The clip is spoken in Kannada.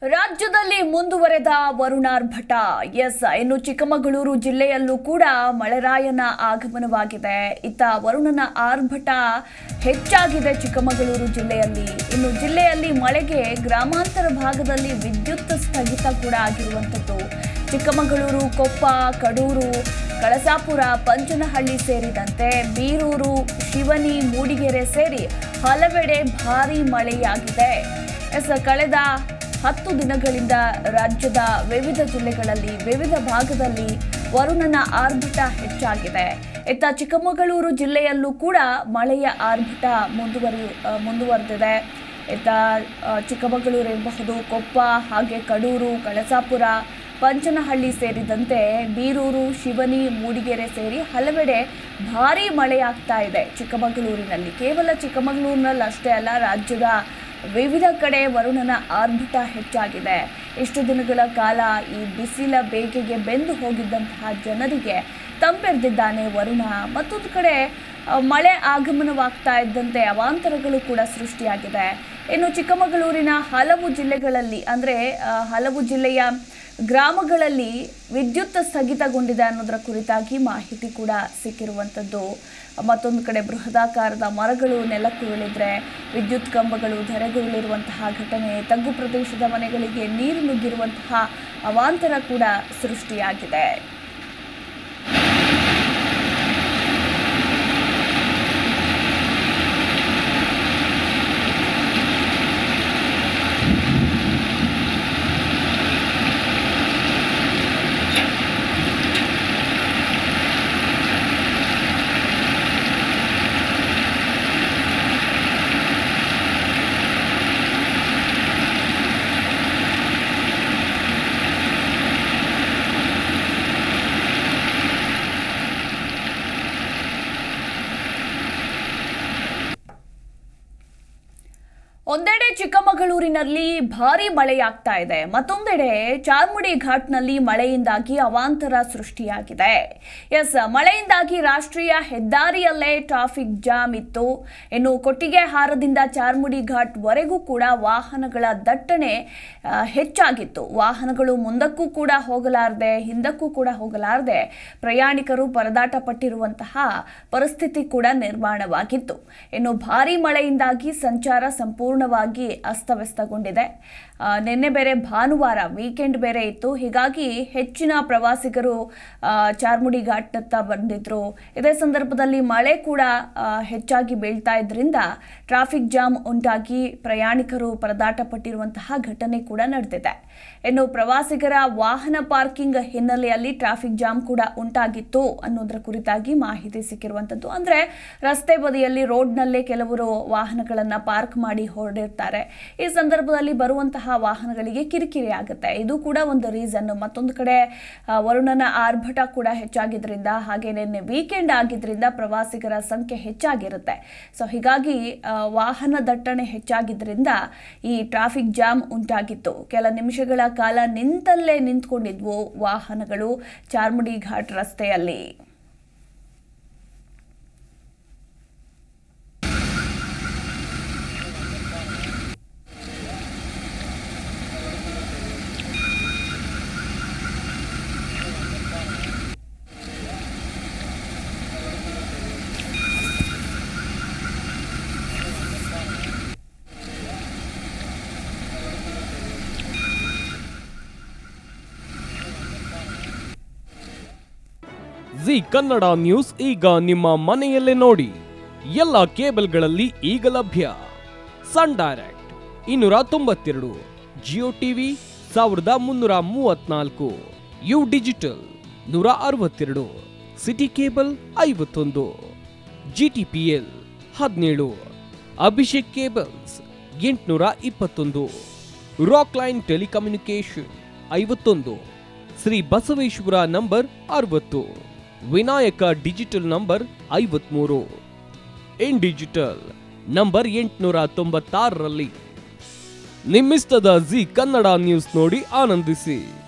ರಾಜ್ಯದಲ್ಲಿ ಮುಂದುವರೆದ ವರುಣಾರ್ಭಟ. ಇನ್ನು ಚಿಕ್ಕಮಗಳೂರು ಜಿಲ್ಲೆಯಲ್ಲೂ ಕೂಡ ಮಳೆರಾಯನ ಆಗಮನವಾಗಿದೆ. ಇತ್ತ ವರುಣನ ಆರ್ಭಟ ಹೆಚ್ಚಾಗಿದೆ ಚಿಕ್ಕಮಗಳೂರು ಜಿಲ್ಲೆಯಲ್ಲಿ. ಇನ್ನು ಜಿಲ್ಲೆಯಲ್ಲಿ ಮಳೆಗೆ ಗ್ರಾಮಾಂತರ ಭಾಗದಲ್ಲಿ ವಿದ್ಯುತ್ ಸ್ಥಗಿತ ಕೂಡ ಆಗಿರುವಂಥದ್ದು. ಚಿಕ್ಕಮಗಳೂರು, ಕೊಪ್ಪ, ಕಡೂರು, ಕಳಸಾಪುರ, ಪಂಚನಹಳ್ಳಿ ಸೇರಿದಂತೆ ಬೀರೂರು, ಶಿವನಿ, ಮೂಡಿಗೆರೆ ಸೇರಿ ಹಲವೆಡೆ ಭಾರೀ ಮಳೆಯಾಗಿದೆ. ಕಳೆದ 10 ದಿನಗಳಿಂದ ರಾಜ್ಯದ ವಿವಿಧ ಜಿಲ್ಲೆಗಳಲ್ಲಿ ವಿವಿಧ ಭಾಗದಲ್ಲಿ ವರುಣನ ಆರ್ಭಟ ಹೆಚ್ಚಾಗಿದೆ. ಇತ್ತ ಚಿಕ್ಕಮಗಳೂರು ಜಿಲ್ಲೆಯಲ್ಲೂ ಕೂಡ ಮಳೆಯ ಆರ್ಭಟ ಮುಂದುವರೆದಿದೆ. ಇತ್ತ ಚಿಕ್ಕಮಗಳೂರು ಇರಬಹುದು, ಕೊಪ್ಪ, ಹಾಗೆ ಕಡೂರು, ಕಳಸಾಪುರ, ಪಂಚನಹಳ್ಳಿ ಸೇರಿದಂತೆ ಬೀರೂರು, ಶಿವನಿ, ಮೂಡಿಗೆರೆ ಸೇರಿ ಹಲವೆಡೆ ಭಾರೀ ಮಳೆಯಾಗ್ತಾ ಇದೆ ಚಿಕ್ಕಮಗಳೂರಿನಲ್ಲಿ. ಕೇವಲ ಚಿಕ್ಕಮಗಳೂರಿನಲ್ಲಿ ಅಷ್ಟೇ ಅಲ್ಲ, ರಾಜ್ಯದ ವಿವಿಧ ಕಡೆ ವರುಣನ ಆರ್ಭಟ ಹೆಚ್ಚಾಗಿದೆ. ಇಷ್ಟು ದಿನಗಳ ಕಾಲ ಈ ಬಿಸಿಲ ಬೇಗೆಗೆ ಬೆಂದು ಹೋಗಿದ್ದಂತಹ ಜನರಿಗೆ ತಂಪೆರೆದಿದ್ದಾನೆ ವರುಣ. ಮತ್ತೊಂದು ಕಡೆ ಮಳೆ ಆಗಮನವಾಗ್ತಾ ಇದ್ದಂತೆ ಅವಾಂತರಗಳು ಕೂಡ ಸೃಷ್ಟಿಯಾಗಿದೆ. ಇನ್ನು ಚಿಕ್ಕಮಗಳೂರಿನ ಹಲವು ಜಿಲ್ಲೆಗಳಲ್ಲಿ ಹಲವು ಜಿಲ್ಲೆಯ ಗ್ರಾಮಗಳಲ್ಲಿ ವಿದ್ಯುತ್ ಸ್ಥಗಿತಗೊಂಡಿದೆ ಅನ್ನೋದರ ಕುರಿತಾಗಿ ಮಾಹಿತಿ ಕೂಡ ಸಿಕ್ಕಿರುವಂಥದ್ದು. ಮತ್ತೊಂದು ಕಡೆ ಬೃಹದಾಕಾರದ ಮರಗಳು ನೆಲಕ್ಕುರುಳಿದ್ರೆ ವಿದ್ಯುತ್ ಕಂಬಗಳು ಧರೆಗುರುಳಿರುವಂತಹ ಘಟನೆ, ತಗ್ಗು ಪ್ರದೇಶದ ಮನೆಗಳಿಗೆ ನೀರು ನುಗ್ಗಿರುವಂತಹ ಅವಾಂತರ ಕೂಡ ಸೃಷ್ಟಿಯಾಗಿದೆ. ಒಂದೆಡೆ ಚಿಕ್ಕಮಗಳೂರಿನಲ್ಲಿ ಭಾರೀ ಮಳೆಯಾಗ್ತಾ ಇದೆ, ಮತ್ತೊಂದೆಡೆ ಚಾರ್ಮುಡಿ ಘಾಟ್ನಲ್ಲಿ ಮಳೆಯಿಂದಾಗಿ ಅವಾಂತರ ಸೃಷ್ಟಿಯಾಗಿದೆ. ಮಳೆಯಿಂದಾಗಿ ರಾಷ್ಟ್ರೀಯ ಹೆದ್ದಾರಿಯಲ್ಲೇ ಟ್ರಾಫಿಕ್ ಜಾಮ್ ಇತ್ತು. ಇನ್ನು ಕೊಟ್ಟಿಗೆಹಾರದಿಂದ ಚಾರ್ಮುಡಿ ಘಾಟ್ ವರೆಗೂ ಕೂಡ ವಾಹನಗಳ ದಟ್ಟಣೆ ಹೆಚ್ಚಾಗಿತ್ತು. ವಾಹನಗಳು ಮುಂದಕ್ಕೂ ಕೂಡ ಹೋಗಲಾರದೆ, ಹಿಂದಕ್ಕೂ ಕೂಡ ಹೋಗಲಾರದೆ ಪ್ರಯಾಣಿಕರು ಪರದಾಟ ಪಟ್ಟಿರುವಂತಹ ಪರಿಸ್ಥಿತಿ ಕೂಡ ನಿರ್ಮಾಣವಾಗಿತ್ತು. ಇನ್ನು ಭಾರೀ ಮಳೆಯಿಂದಾಗಿ ಸಂಚಾರ ಸಂಪೂರ್ಣವಾಗಿ ಅಸ್ತವ್ಯಸ್ತಗೊಂಡಿದೆ. ನಿನ್ನೆ ಬೇರೆ ಭಾನುವಾರ ವೀಕೆಂಡ್ ಬೇರೆ ಇತ್ತು. ಹೀಗಾಗಿ ಹೆಚ್ಚಿನ ಪ್ರವಾಸಿಗರು ಚಾರ್ಮುಡಿ ಘಾಟ್ನತ್ತ ಬಂದಿದ್ರು. ಇದೇ ಸಂದರ್ಭದಲ್ಲಿ ಮಳೆ ಕೂಡ ಹೆಚ್ಚಾಗಿ ಬೀಳ್ತಾ ಇದ್ರಿಂದ ಟ್ರಾಫಿಕ್ ಜಾಮ್ ಉಂಟಾಗಿ ಪ್ರಯಾಣಿಕರು ಪರದಾಟ ಪಟ್ಟಿರುವಂತಹ ಘಟನೆ ಕೂಡ ನಡೆದಿದೆ. ಇನ್ನು ಪ್ರವಾಸಿಗರ ವಾಹನ ಪಾರ್ಕಿಂಗ್ ಹಿನ್ನೆಲೆಯಲ್ಲಿ ಟ್ರಾಫಿಕ್ ಜಾಮ್ ಕೂಡ ಉಂಟಾಗಿತ್ತು ಅನ್ನೋದರ ಕುರಿತಾಗಿ ಮಾಹಿತಿ ಸಿಕ್ಕಿರುವಂಥದ್ದು. ಅಂದ್ರೆ ರಸ್ತೆ ಬದಿಯಲ್ಲಿ ರೋಡ್ನಲ್ಲೇ ಕೆಲವರು ವಾಹನಗಳನ್ನ ಪಾರ್ಕ್ ಮಾಡಿ ಹೊರಡಿರ್ತಾರೆ. ಈ ಸಂದರ್ಭದಲ್ಲಿ ಬರುವಂತಹ ವಾಹನಗಳಿಗೆ ಕಿರಿಕಿರಿ ಆಗುತ್ತೆ. ಇದು ಕೂಡ ಒಂದು ರೀಸನ್. ಮತ್ತೊಂದು ಕಡೆ ವರುಣನ ಆರ್ಭಟ ಕೂಡ ಹೆಚ್ಚಾಗಿದ್ರಿಂದ, ಹಾಗೆ ನಿನ್ನೆ ವೀಕೆಂಡ್ ಆಗಿದ್ರಿಂದ ಪ್ರವಾಸಿಗರ ಸಂಖ್ಯೆ ಹೆಚ್ಚಾಗಿರುತ್ತೆ. ಹೀಗಾಗಿ ವಾಹನ ದಟ್ಟಣೆ ಹೆಚ್ಚಾಗಿದ್ರಿಂದ ಈ ಟ್ರಾಫಿಕ್ ಜಾಮ್ ಉಂಟಾಗಿತ್ತು. ಕೆಲ ನಿಮಿಷಗಳ ಕಾಲ ನಿಂತಲ್ಲೇ ನಿಂತ್ಕೊಂಡಿದ್ವು ವಾಹನಗಳು ಚಾರ್ಮುಡಿ ಘಾಟ್ ರಸ್ತೆಯಲ್ಲಿ. ಜಿ ಕನ್ನಡ ನ್ಯೂಸ್ ಈಗ ನಿಮ್ಮ ಮನೆಯಲ್ಲೇ ನೋಡಿ. ಎಲ್ಲ ಕೇಬಲ್ಗಳಲ್ಲಿ ಈಗ ಲಭ್ಯ. Sun Direct 292, Jio TV 1334, U Digital 162, City Cable 51, GTPL 17, Abhishek Cables 821, Rockline Telecommunication 51, Shri Basaveshwara number 60, Vinayaka Digital number 53, In Digital number 896ರಲ್ಲಿ ನಿಮ್ಮಿಸ್ತದ ಜಿ ಕನ್ನಡ ನ್ಯೂಸ್ ನೋಡಿ ಆನಂದಿಸಿ.